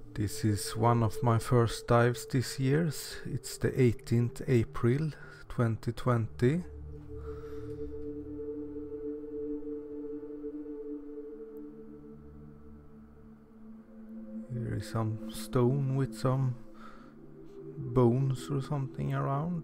This is one of my first dives this year. It's the 18th April 2020. Here is some stone with some bones or something around.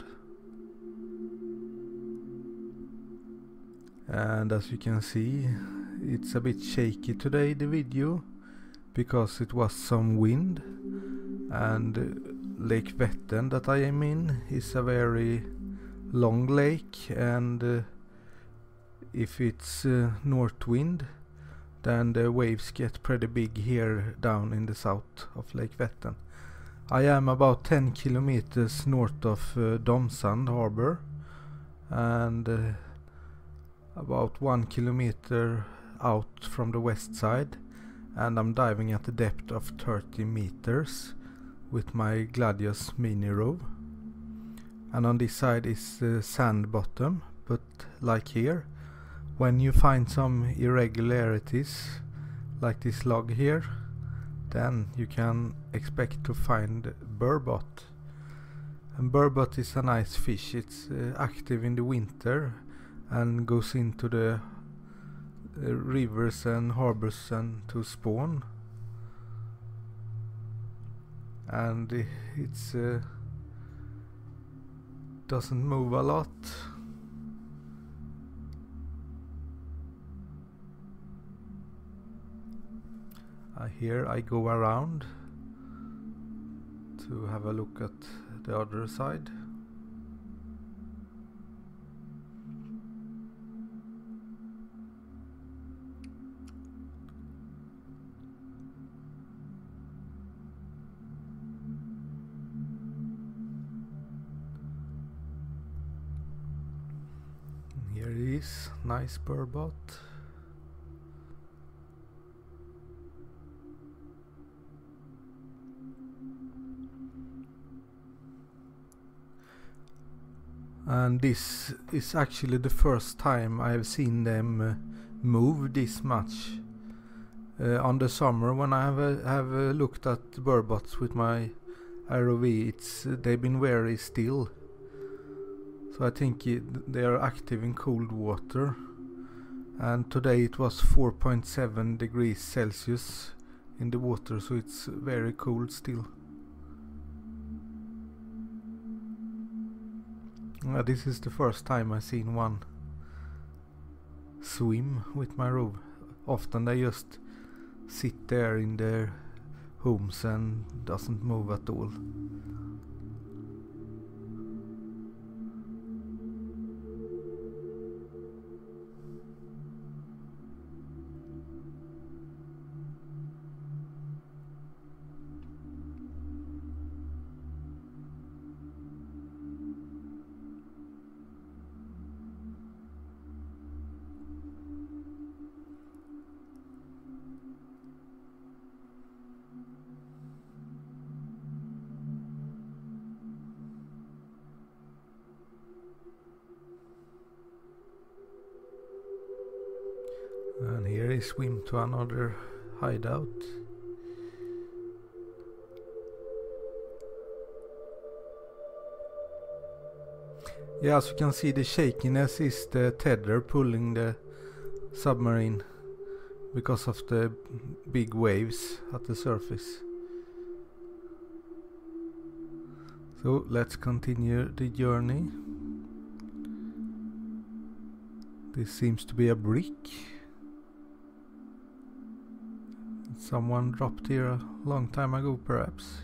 And as you can see, it's a bit shaky today, the video, because it was some wind, and Lake Vättern that I am in is a very long lake, and if it's north wind, then the waves get pretty big here down in the south of Lake Vättern. I am about 10 kilometers north of Domsand harbor, and about 1 kilometer out from the west side, and I'm diving at a depth of 30 meters with my Gladius mini row. And on this side is the sand bottom, but like here, when you find some irregularities like this log here, then you can expect to find burbot. And burbot is a nice fish. It's active in the winter and goes into the rivers and harbors and to spawn, and it's doesn't move a lot. Here I go around to have a look at the other side. Here it is, nice burbot. And this is actually the first time I have seen them move this much. On the summer, when I have looked at burbots with my ROV, they've been very still. So I think they are active in cold water, and today it was 4.7 degrees Celsius in the water, so it's very cold still. This is the first time I've seen one swim with my row. Often they just sit there in their homes and doesn't move at all. And here I swim to another hideout. Yeah, as you can see, the shakiness is the tether pulling the submarine because of the big waves at the surface. So let's continue the journey. This seems to be a brick. Someone dropped here a long time ago, perhaps.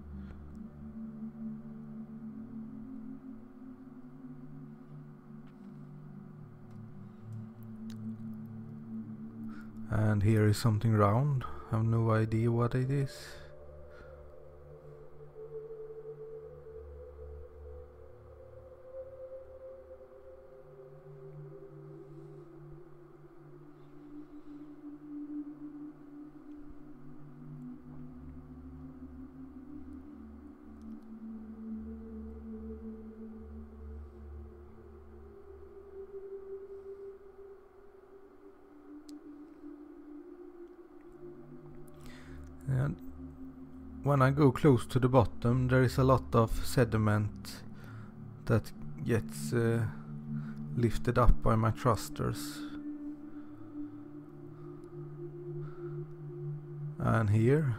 And here is something round. I have no idea what it is. And when I go close to the bottom, there is a lot of sediment that gets lifted up by my thrusters. And here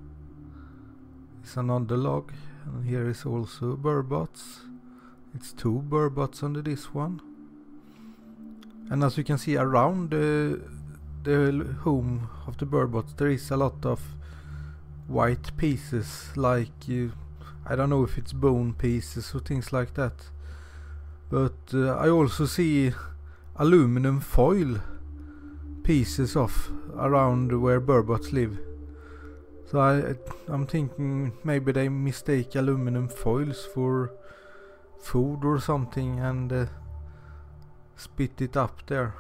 is another log, and here is also burbots. It's 2 burbots under this one. And as you can see around the home of the burbots, there is a lot of white pieces, like I don't know if it's bone pieces or things like that. But I also see aluminum foil pieces of around where burbots live. So I'm thinking maybe they mistake aluminum foils for food or something and spit it up there.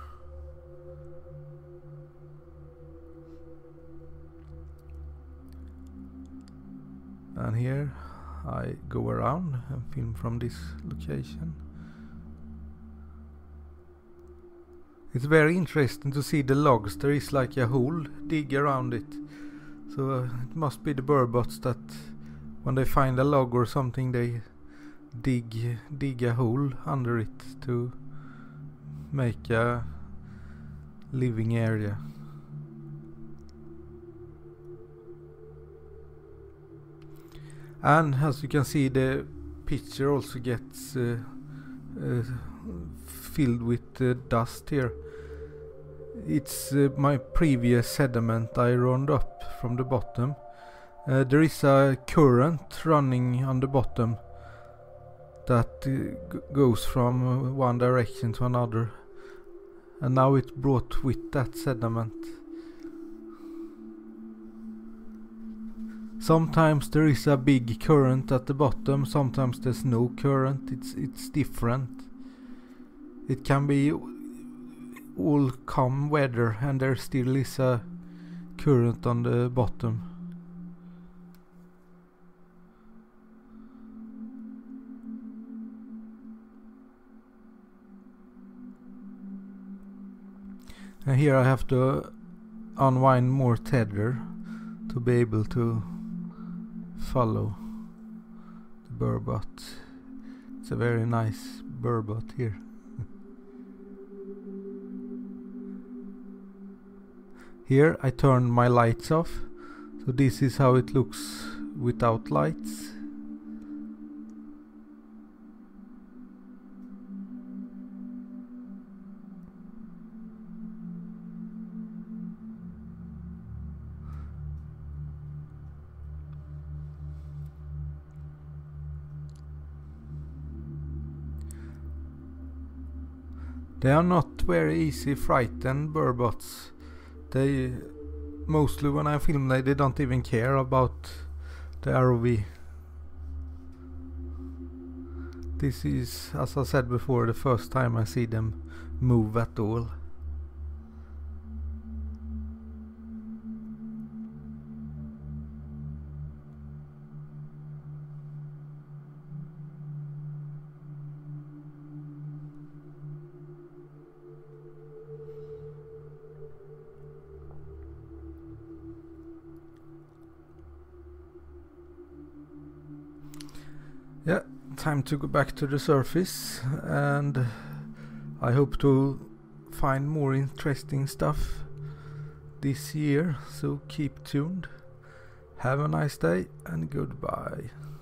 And here I go around and film from this location. It's very interesting to see the logs. There is like a hole dig around it. So it must be the burbots that when they find a log or something, they dig a hole under it to make a living area. And as you can see, the picture also gets filled with dust here. It's my previous sediment I round up from the bottom. There is a current running on the bottom that goes from one direction to another, and now it brought with that sediment. Sometimes there is a big current at the bottom, sometimes there's no current. It's different. It can be all calm weather and there still is a current on the bottom. And here I have to unwind more tether to be able to follow the burbot. It's a very nice burbot here. Here I turned my lights off, so this is how it looks without lights. They are not very easy frightened burbots. They mostly, when I film, they don't even care about the ROV. This is, as I said before, the first time I see them move at all. Yeah, time to go back to the surface, and I hope to find more interesting stuff this year, so keep tuned. Have a nice day and goodbye.